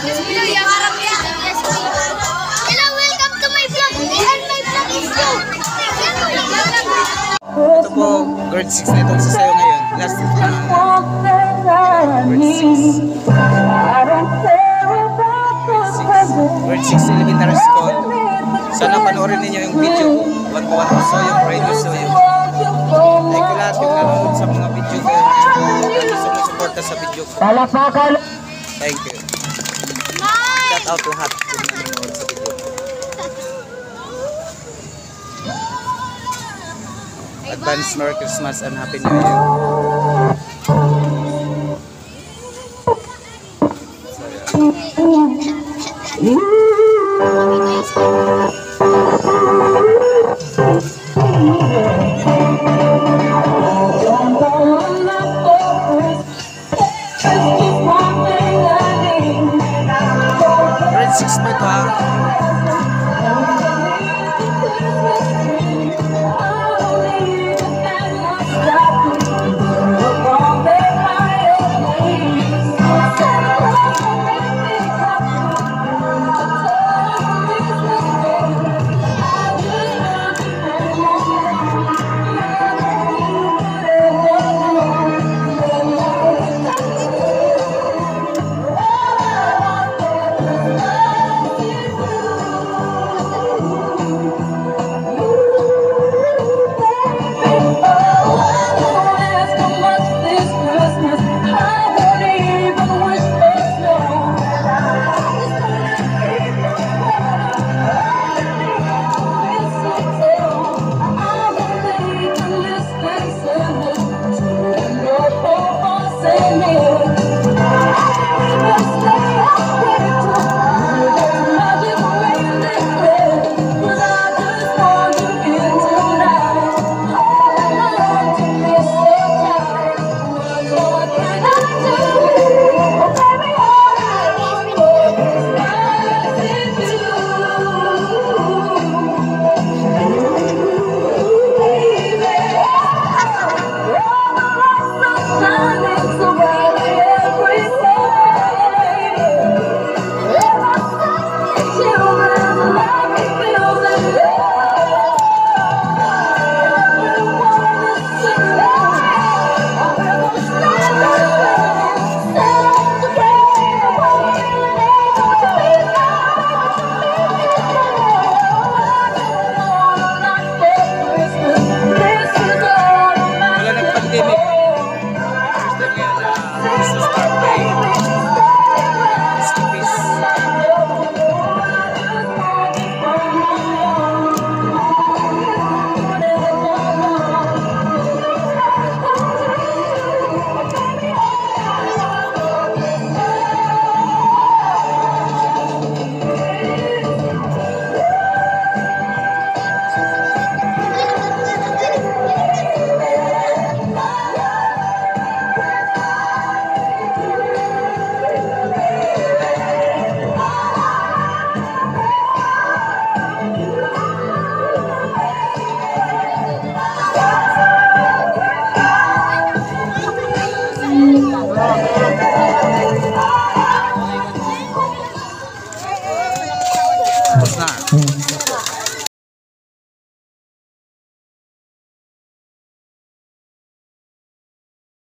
Hello, welcome to my vlog. And my vlog is you. Ito po, grade 6 na itong sasayaw ngayon. Last grade 6 elementary school. Sana panoorin ninyo yung video ko. 1-to-1 to Soyong, Radio Soyong. Like ko lahat yung nanonood sa mga video ko. Sumusuporta sa video ko. Thank you. Shout out lahat yung nanonood sa video ko. Advance Merry Christmas and Happy New Year.